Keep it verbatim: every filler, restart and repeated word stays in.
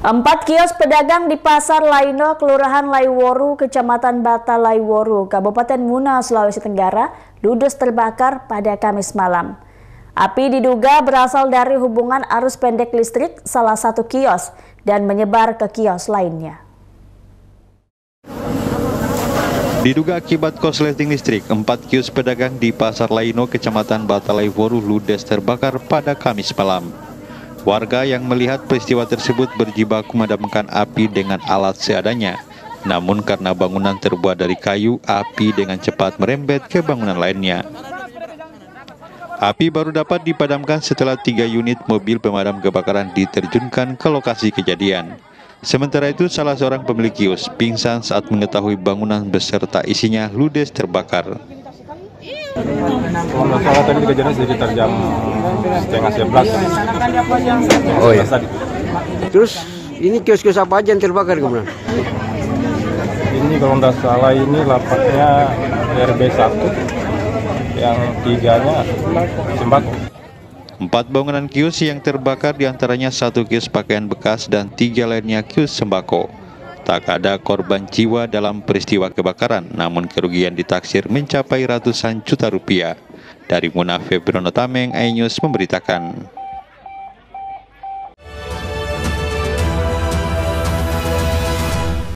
Empat kios pedagang di Pasar Laino, Kelurahan Laiworu, Kecamatan Bata Laiworu, Kabupaten Muna, Sulawesi Tenggara, ludes terbakar pada Kamis malam. Api diduga berasal dari hubungan arus pendek listrik salah satu kios dan menyebar ke kios lainnya. Diduga akibat korsleting listrik, empat kios pedagang di Pasar Laino, Kecamatan Bata Laiworu, ludes terbakar pada Kamis malam. Warga yang melihat peristiwa tersebut berjibaku memadamkan api dengan alat seadanya. Namun karena bangunan terbuat dari kayu, api dengan cepat merembet ke bangunan lainnya. Api baru dapat dipadamkan setelah tiga unit mobil pemadam kebakaran diterjunkan ke lokasi kejadian. Sementara itu, salah seorang pemilik kios pingsan saat mengetahui bangunan beserta isinya ludes terbakar. Kalau masalah tadi kejadian sekitar jam setengah sebelas. Oh ya. Terus ini kios-kios apa aja yang terbakar kemudian? Ini kalau tidak salah ini lapaknya R B satu, yang tiganya sembako. Empat bangunan kios yang terbakar diantaranya satu kios pakaian bekas dan tiga lainnya kios sembako. Tak ada korban jiwa dalam peristiwa kebakaran, namun kerugian ditaksir mencapai ratusan juta rupiah. Dari Muna, Febrono Tameng, iNews memberitakan.